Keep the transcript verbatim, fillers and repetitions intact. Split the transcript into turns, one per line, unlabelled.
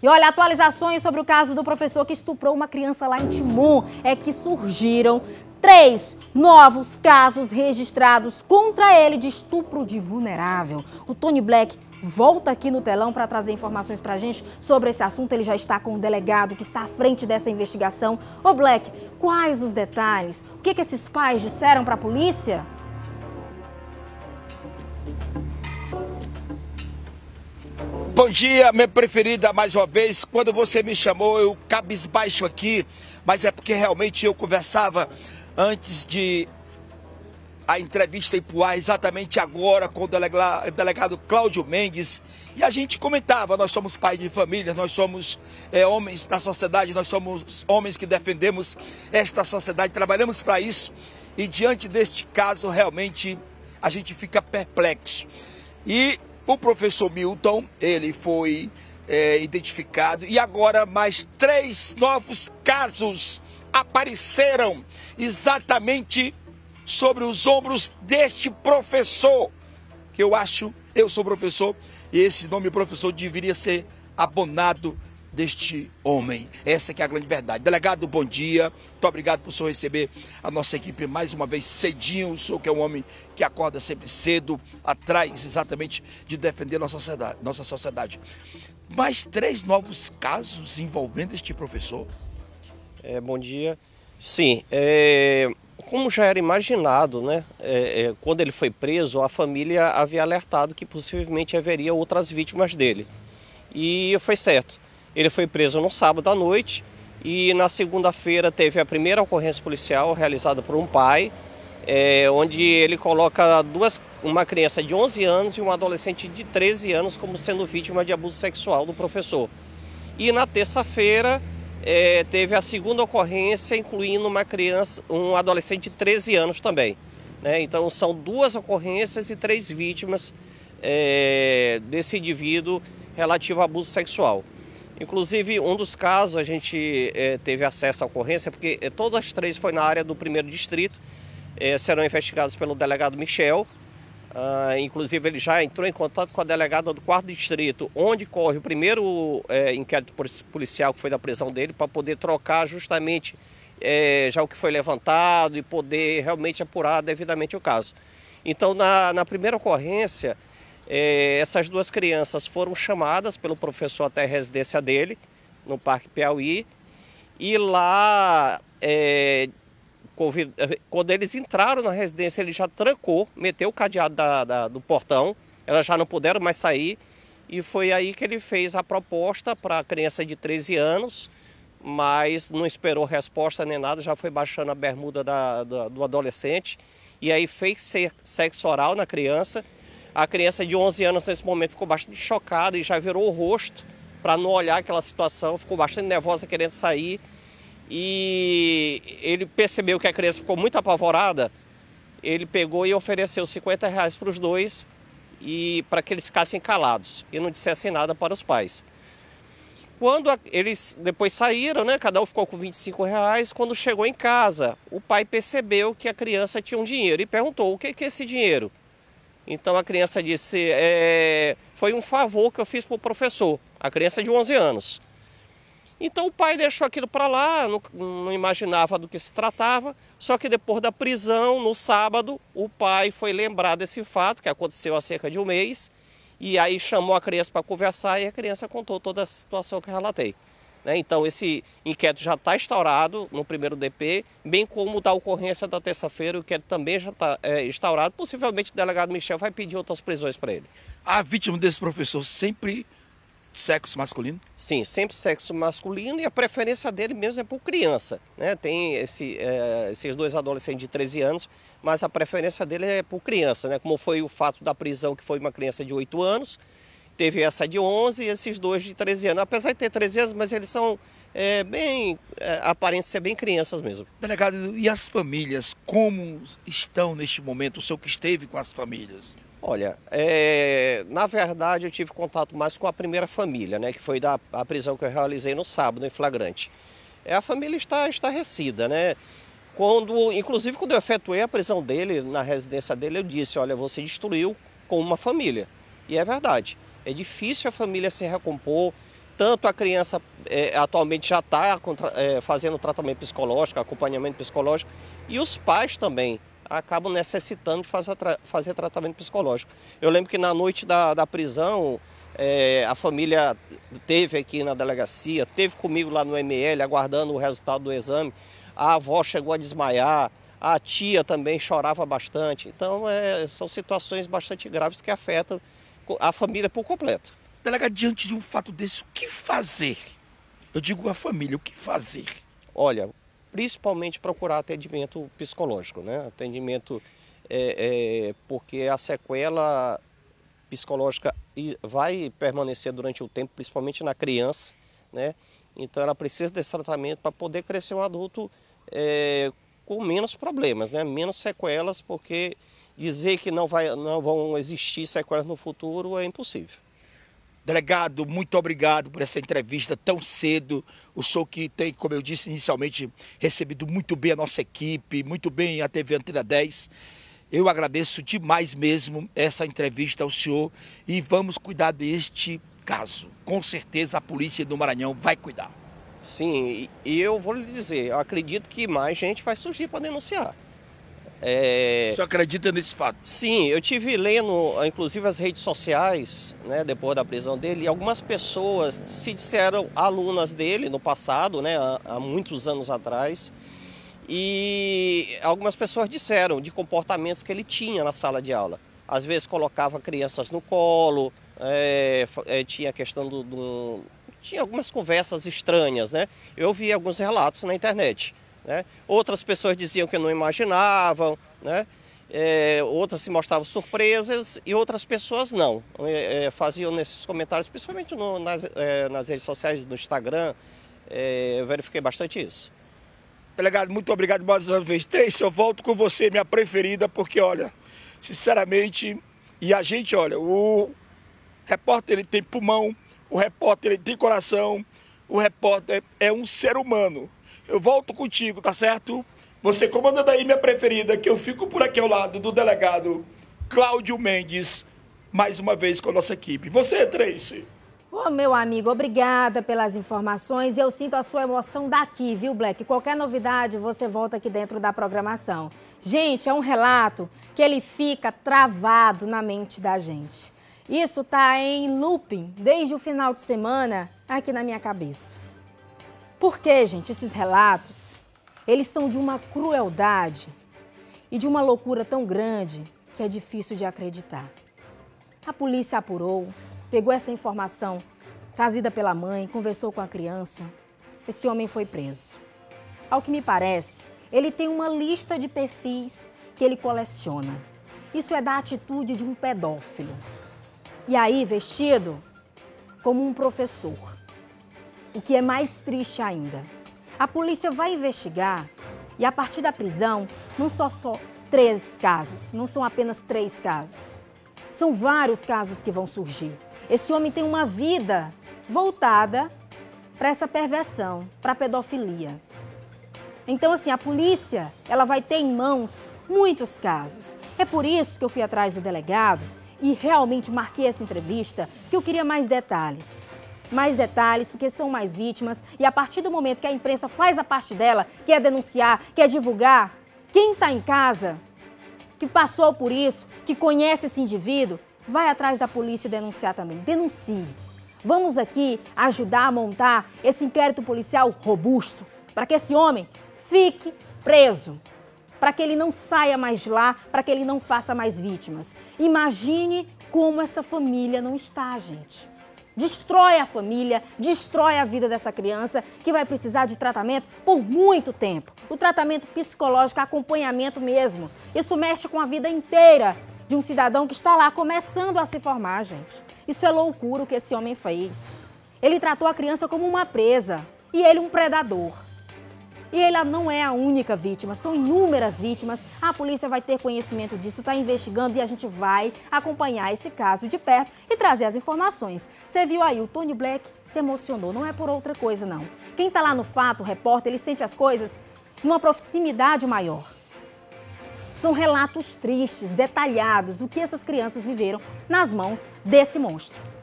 E olha, atualizações sobre o caso do professor que estuprou uma criança lá em Timon é que surgiram três novos casos registrados contra ele de estupro de vulnerável. O Tony Black volta aqui no telão para trazer informações para a gente sobre esse assunto. Ele já está com o delegado que está à frente dessa investigação. Ô Black, quais os detalhes? O que, que esses pais disseram para a polícia?
Bom dia, minha preferida, mais uma vez. Quando você me chamou, eu cabisbaixo aqui, mas é porque realmente eu conversava antes de a entrevista ir pro ar, exatamente agora, com o delegado, delegado Cláudio Mendes, e a gente comentava, nós somos pais de família, nós somos é, homens da sociedade, nós somos homens que defendemos esta sociedade, trabalhamos para isso, e diante deste caso, realmente, a gente fica perplexo. E o professor Milton, ele foi é, identificado e agora mais três novos casos apareceram exatamente sobre os ombros deste professor, que eu acho, eu sou professor, e esse nome professor deveria ser abonado deste homem. Essa que é a grande verdade. Delegado, bom dia. Muito obrigado por o senhor receber a nossa equipe mais uma vez cedinho. O senhor que é um homem que acorda sempre cedo, atrás exatamente de defender nossa sociedade. Nossa sociedade. Mais três novos casos envolvendo este professor?
É, bom dia. Sim, é, como já era imaginado, né? É, é, quando ele foi preso, a família havia alertado que possivelmente haveria outras vítimas dele. E foi certo. Ele foi preso no sábado à noite e na segunda-feira teve a primeira ocorrência policial realizada por um pai, é, onde ele coloca duas, uma criança de onze anos e um adolescente de treze anos como sendo vítima de abuso sexual do professor. E na terça-feira é, teve a segunda ocorrência, incluindo uma criança, um adolescente de treze anos também. Né? Então são duas ocorrências e três vítimas é, desse indivíduo relativo a abuso sexual. Inclusive, um dos casos a gente é, teve acesso à ocorrência, porque é, todas as três foi na área do primeiro distrito, é, serão investigados pelo delegado Michel. Ah, inclusive, ele já entrou em contato com a delegada do quarto distrito, onde corre o primeiro é, inquérito policial que foi da prisão dele, para poder trocar justamente é, já o que foi levantado e poder realmente apurar devidamente o caso. Então, na, na primeira ocorrência, É, essas duas crianças foram chamadas pelo professor até a residência dele, no Parque Piauí, e lá, é, quando eles entraram na residência, ele já trancou, meteu o cadeado da, da, do portão, elas já não puderam mais sair, e foi aí que ele fez a proposta para a criança de treze anos, mas não esperou resposta nem nada, já foi baixando a bermuda da, da, do adolescente, e aí fez sexo oral na criança. A criança de onze anos nesse momento ficou bastante chocada e já virou o rosto para não olhar aquela situação, ficou bastante nervosa querendo sair. E ele percebeu que a criança ficou muito apavorada, ele pegou e ofereceu cinquenta reais para os dois e para que eles ficassem calados e não dissessem nada para os pais. Quando a, eles depois saíram, né, cada um ficou com vinte e cinco reais, quando chegou em casa, o pai percebeu que a criança tinha um dinheiro e perguntou: o que é esse dinheiro? Então a criança disse, é, foi um favor que eu fiz para o professor, a criança de onze anos. Então o pai deixou aquilo para lá, não, não imaginava do que se tratava, só que depois da prisão, no sábado, o pai foi lembrar desse fato, que aconteceu há cerca de um mês, e aí chamou a criança para conversar e a criança contou toda a situação que eu relatei. Então esse inquérito já está instaurado no primeiro D P, bem como da ocorrência da terça-feira, o inquérito também já está é, instaurado. Possivelmente o delegado Michel vai pedir outras prisões para ele.
A vítima desse professor sempre sexo masculino?
Sim, sempre sexo masculino, e a preferência dele mesmo é por criança. Né? Tem esse, é, esses dois adolescentes de treze anos, mas a preferência dele é por criança, né? Como foi o fato da prisão, que foi uma criança de oito anos, teve essa de onze e esses dois de treze anos. Apesar de ter treze anos, mas eles são é, bem, é, aparentes ser bem crianças mesmo.
Delegado, e as famílias, como estão neste momento? O senhor que esteve com as famílias?
Olha, é, na verdade eu tive contato mais com a primeira família, né, que foi da a prisão que eu realizei no sábado, em flagrante. É, a família está estarrecida, né? Quando, inclusive quando eu efetuei a prisão dele, na residência dele, eu disse, olha, você destruiu com uma família. E é verdade. É difícil a família se recompor, tanto a criança é, atualmente já está é, fazendo tratamento psicológico, acompanhamento psicológico, e os pais também acabam necessitando de fazer, fazer tratamento psicológico. Eu lembro que na noite da, da prisão, é, a família teve aqui na delegacia, teve comigo lá no M L, aguardando o resultado do exame. A avó chegou a desmaiar, a tia também chorava bastante. Então, é, são situações bastante graves que afetam a família por completo.
Delegado, diante de um fato desse, o que fazer? Eu digo a família, o que fazer?
Olha, principalmente procurar atendimento psicológico, né? Atendimento, é, é, porque a sequela psicológica vai permanecer durante o tempo, principalmente na criança, né? Então ela precisa desse tratamento para poder crescer um adulto é, com menos problemas, né? Menos sequelas, porque dizer que não, vai, não vão existir sequelas no futuro é impossível.
Delegado, muito obrigado por essa entrevista tão cedo. O senhor que tem, como eu disse inicialmente, recebido muito bem a nossa equipe, muito bem a T V Antena dez. Eu agradeço demais mesmo essa entrevista ao senhor e vamos cuidar deste caso. Com certeza a polícia do Maranhão vai cuidar.
Sim, e eu vou lhe dizer, eu acredito que mais gente vai surgir para denunciar. É...
O senhor acredita nesse fato?
Sim, eu tive lendo, inclusive, as redes sociais, né, depois da prisão dele, e algumas pessoas se disseram alunas dele no passado, né, há, há muitos anos atrás, e algumas pessoas disseram de comportamentos que ele tinha na sala de aula. Às vezes colocava crianças no colo, é, é, tinha a questão do, do... tinha algumas conversas estranhas, né? Eu vi alguns relatos na internet. Né? Outras pessoas diziam que não imaginavam, né? É, outras se mostravam surpresas e outras pessoas não. É, é, faziam nesses comentários, principalmente no, nas, é, nas redes sociais, no Instagram, é, eu verifiquei bastante isso.
Delegado, muito obrigado mais uma vez. Três, eu volto com você, minha preferida, porque, olha, sinceramente, e a gente, olha, o repórter ele tem pulmão, o repórter ele tem coração, o repórter é um ser humano. Eu volto contigo, tá certo? Você comanda daí, minha preferida, que eu fico por aqui ao lado do delegado Cláudio Mendes, mais uma vez com a nossa equipe. Você, Tracy.
Ô, meu amigo, obrigada pelas informações. Eu sinto a sua emoção daqui, viu, Black? Qualquer novidade, você volta aqui dentro da programação. Gente, é um relato que ele fica travado na mente da gente. Isso tá em looping desde o final de semana aqui na minha cabeça. Por quê, gente? Esses relatos, eles são de uma crueldade e de uma loucura tão grande que é difícil de acreditar. A polícia apurou, pegou essa informação trazida pela mãe, conversou com a criança. Esse homem foi preso. Ao que me parece, ele tem uma lista de perfis que ele coleciona. Isso é da atitude de um pedófilo. E aí, vestido como um professor. O que é mais triste ainda. A polícia vai investigar e a partir da prisão não são só três casos, não são apenas três casos. São vários casos que vão surgir. Esse homem tem uma vida voltada para essa perversão, para a pedofilia. Então, assim, a polícia ela vai ter em mãos muitos casos. É por isso que eu fui atrás do delegado e realmente marquei essa entrevista, porque eu queria mais detalhes. Mais detalhes, porque são mais vítimas e a partir do momento que a imprensa faz a parte dela, quer denunciar, quer divulgar, quem está em casa, que passou por isso, que conhece esse indivíduo, vai atrás da polícia e denunciar também. Denuncie. Vamos aqui ajudar a montar esse inquérito policial robusto, para que esse homem fique preso, para que ele não saia mais de lá, para que ele não faça mais vítimas. Imagine como essa família não está, gente. Destrói a família, destrói a vida dessa criança que vai precisar de tratamento por muito tempo. O tratamento psicológico, acompanhamento mesmo. Isso mexe com a vida inteira de um cidadão que está lá começando a se formar, gente. Isso é loucura o que esse homem fez. Ele tratou a criança como uma presa e ele um predador. E ele não é a única vítima, são inúmeras vítimas. A polícia vai ter conhecimento disso, está investigando e a gente vai acompanhar esse caso de perto e trazer as informações. Você viu aí, o Tony Black se emocionou, não é por outra coisa, não. Quem está lá no fato, o repórter, ele sente as coisas numa proximidade maior. São relatos tristes, detalhados do que essas crianças viveram nas mãos desse monstro.